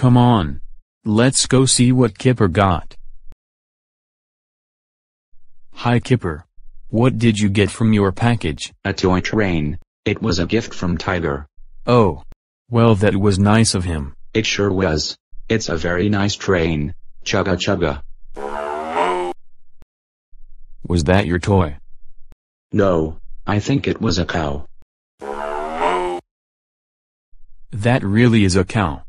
Come on. Let's go see what Kipper got. Hi Kipper. What did you get from your package? A toy train. It was a gift from Tiger. Oh. Well, that was nice of him. It sure was. It's a very nice train. Chugga chugga. Was that your toy? No, I think it was a cow. That really is a cow.